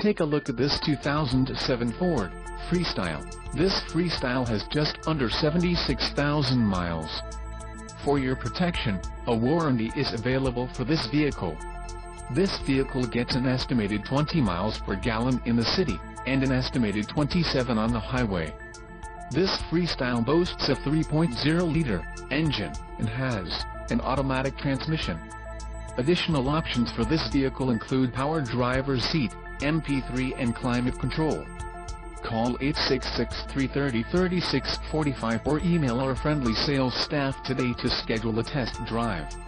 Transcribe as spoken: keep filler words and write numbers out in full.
Take a look at this two thousand seven Ford Freestyle. This Freestyle has just under seventy-six thousand miles. For your protection, a warranty is available for this vehicle. This vehicle gets an estimated twenty miles per gallon in the city, and an estimated twenty-seven on the highway. This Freestyle boasts a three point oh liter engine, and has an automatic transmission. Additional options for this vehicle include power driver's seat, M P three and climate control. Call eight six six, three three zero, three six four five or email our friendly sales staff today to schedule a test drive.